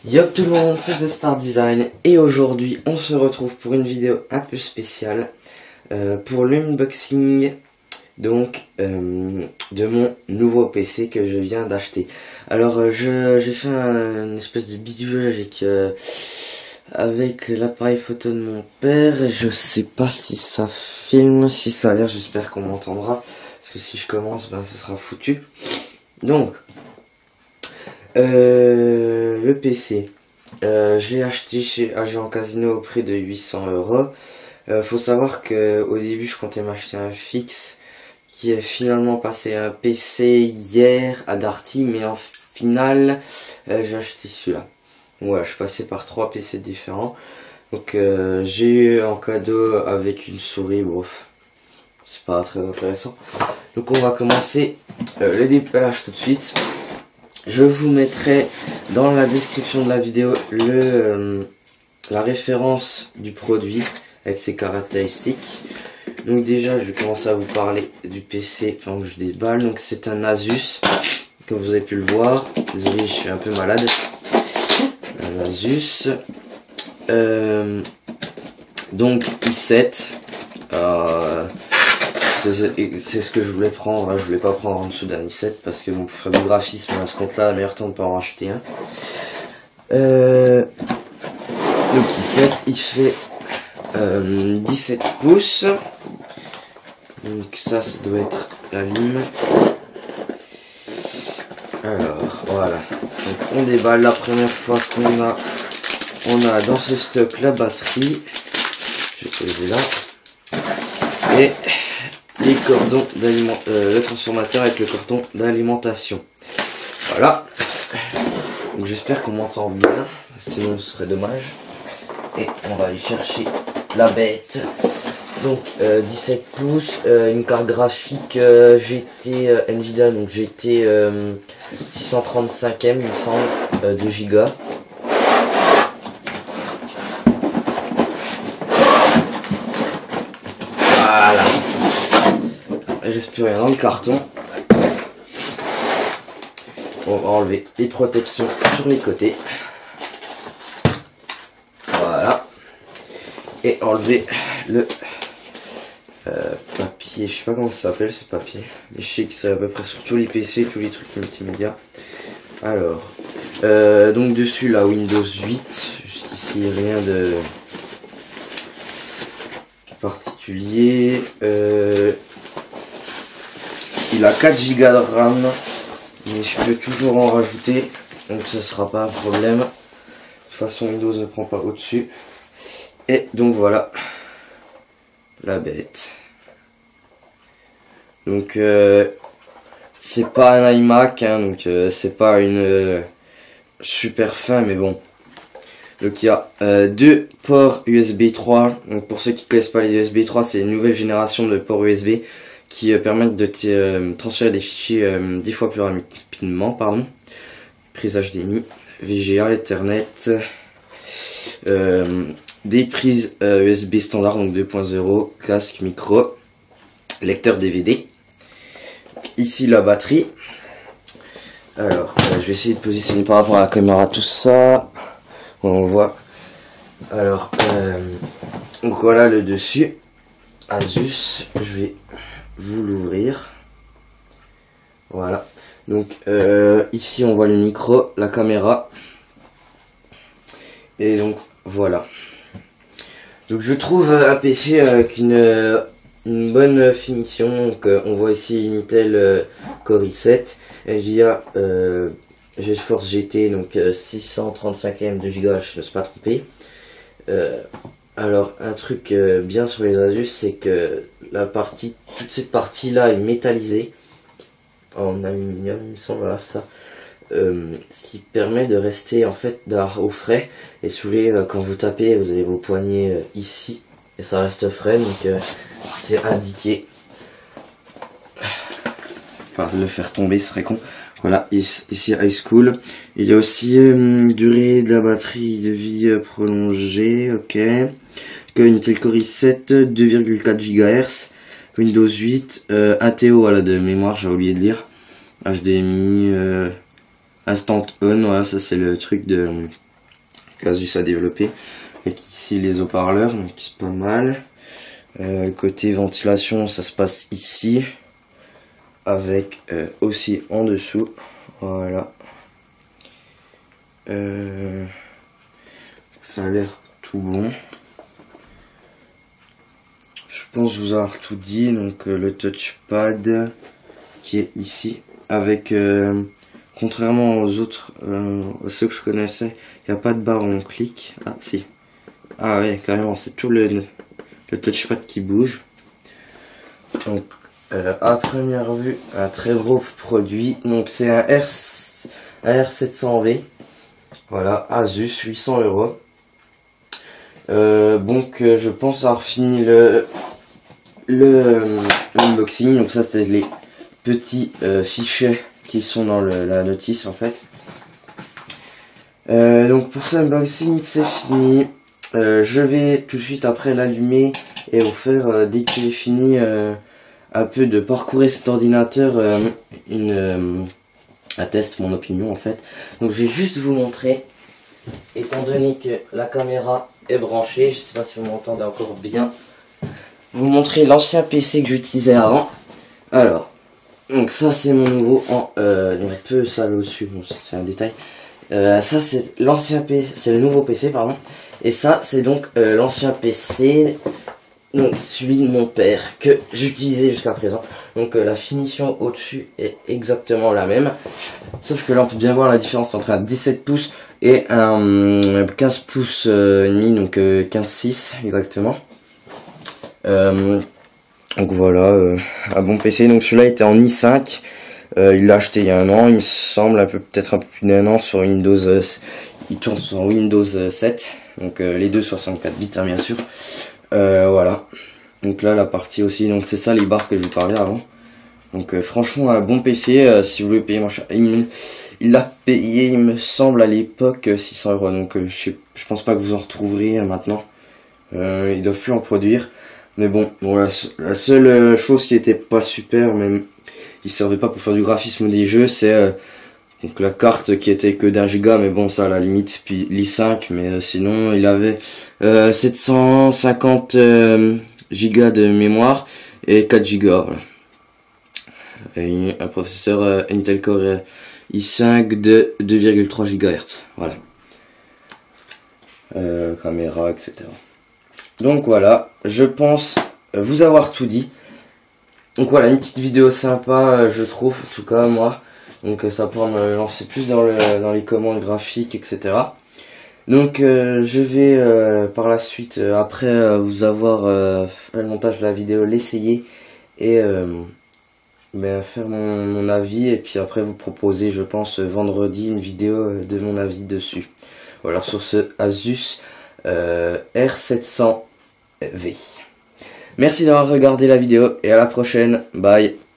Yo tout le monde, c'est The Star Design et aujourd'hui on se retrouve pour une vidéo un peu spéciale pour l'unboxing de mon nouveau PC que je viens d'acheter. Alors j'ai fait une espèce de bidouillage avec l'appareil photo de mon père. Je sais pas si ça filme, si ça a l'air, j'espère qu'on m'entendra parce que si je commence ce sera foutu. Donc le PC, je l'ai acheté chez Agent Casino au prix de 800 €. Faut savoir que au début je comptais m'acheter un fixe qui est finalement passé à un PC hier à Darty, mais en final j'ai acheté celui-là. Ouais, je suis passé par 3 PC différents. Donc j'ai eu en cadeau avec une souris, bof, c'est pas très intéressant. Donc on va commencer le dépellage tout de suite. Je vous mettrai dans la description de la vidéo la référence du produit avec ses caractéristiques. Donc déjà je vais commencer à vous parler du PC pendant que je déballe. Donc c'est un Asus, comme vous avez pu le voir. Désolé, je suis un peu malade. Un Asus. Donc i7. C'est ce que je voulais prendre, je voulais pas prendre en dessous d'un i7 parce que bon, pour faire du graphisme à ce compte là, la meilleure temps de pas en racheter un. Le i7 il fait 17 pouces, donc ça doit être la lime. Alors voilà, donc on déballe. La première fois on a dans ce stock la batterie, je vais poser là, et les cordons d'alimentation, le transformateur avec le cordon d'alimentation. Voilà. Donc j'espère qu'on m'entend bien, sinon ce serait dommage. Et on va aller chercher la bête. Donc 17 pouces, une carte graphique GT Nvidia, donc GT 635M il me semble, 2 Go. Voilà. Il reste plus rien dans le carton. On va enlever les protections sur les côtés. Voilà. Et enlever le papier. Je sais pas comment ça s'appelle ce papier, mais je sais que c'est à peu près sur tous les PC, tous les trucs multimédia. Alors, donc dessus la Windows 8. Jusqu'ici rien de particulier. Il a 4 Go de RAM, mais je peux toujours en rajouter, donc ce sera pas un problème. De toute façon Windows ne prend pas au-dessus. Et donc voilà la bête. Donc c'est pas un iMac, hein, donc c'est pas une super fin, mais bon. Donc il y a 2 ports USB 3. Donc pour ceux qui connaissent pas les USB 3, c'est une nouvelle génération de ports USB qui permettent de transférer des fichiers 10 fois plus rapidement, pardon. Prise HDMI, VGA, Ethernet, des prises USB standard, donc 2.0, casque, micro, lecteur DVD. Ici la batterie. Alors je vais essayer de positionner par rapport à la caméra tout ça. On voit. Alors donc voilà le dessus. Asus, je vais vous l'ouvrir. Voilà. Donc ici on voit le micro, la caméra. Et donc voilà. Donc je trouve un PC avec une bonne finition. Donc on voit ici une Intel Core i7, Nvidia GeForce GT, donc 635M 2 Go, je ne me suis pas trompé. Alors un truc bien sur les Asus, c'est que toute cette partie là est métallisée en aluminium, il me semble, voilà ça. Ce qui permet de rester en fait au frais. Et si vous voulez, quand vous tapez, vous avez vos poignets ici et ça reste frais, donc c'est indiqué. Enfin, le faire tomber ce serait con. Voilà, ici High School. Il y a aussi durée de la batterie de vie prolongée, ok. Intel Core i7, 2,4 GHz, Windows 8, 1 TO voilà, de mémoire, j'ai oublié de lire. HDMI, Instant On, voilà, ça c'est le truc de qu'Asus a développé. Avec ici les haut-parleurs, donc c'est pas mal. Côté ventilation, ça se passe ici, avec aussi en dessous, voilà. Ça a l'air tout bon. Je pense vous avoir tout dit. Donc le touchpad qui est ici, avec contrairement aux autres, ceux que je connaissais, il n'y a pas de barre où on clique. Ah si, ah ouais, carrément, c'est tout le touchpad qui bouge. Donc à première vue, un très gros produit. Donc c'est un R700V, voilà, Asus, 800 €. Donc je pense avoir fini l'unboxing. Donc ça, c'est les petits fichiers qui sont dans la notice en fait. Donc pour cet unboxing c'est fini. Je vais tout de suite après l'allumer et vous faire dès qu'il est fini un peu de parcourir cet ordinateur, un test, mon opinion en fait. Donc je vais juste vous montrer, étant donné que la caméra est branchée, je sais pas si vous m'entendez encore bien, vous montrer l'ancien PC que j'utilisais avant. Alors, donc ça c'est mon nouveau, il y a un peu ça là au-dessus, bon c'est un détail. Ça c'est l'ancien PC, c'est le nouveau PC pardon, et ça c'est donc l'ancien PC, donc celui de mon père que j'utilisais jusqu'à présent. Donc la finition au-dessus est exactement la même, sauf que là on peut bien voir la différence entre un 17 pouces et un 15 pouces et demi, donc 15,6 exactement. Donc voilà, un bon PC. Donc celui-là était en i5. Il l'a acheté il y a un an, il me semble, peut-être un peu plus d'un an, sur Windows. Il tourne sur Windows 7. Donc les deux 64 bits hein, bien sûr. Voilà. Donc là la partie aussi. Donc c'est ça les barres que je vous parlais avant. Donc franchement un bon PC. Si vous voulez payer moins cher, il l'a payé, il me semble à l'époque 600 €. Donc je pense pas que vous en retrouverez maintenant. Ils doivent plus en produire. Mais bon, la seule chose qui était pas super, même il servait pas pour faire du graphisme des jeux, c'est donc la carte qui était que d'1 giga, mais bon ça à la limite, puis l'i5, mais sinon il avait 750 gigas de mémoire et 4 gigas, voilà. Et un processeur Intel Core i5 de 2,3 GHz, voilà. Caméra, etc. Donc voilà, je pense vous avoir tout dit. Donc voilà, une petite vidéo sympa, je trouve, en tout cas moi. Donc ça pourra me lancer plus dans les commandes graphiques, etc. Donc je vais par la suite, après vous avoir fait le montage de la vidéo, l'essayer et faire mon avis. Et puis après vous proposer, je pense, vendredi une vidéo de mon avis dessus. Voilà, sur ce Asus R700V. Merci d'avoir regardé la vidéo et à la prochaine. Bye.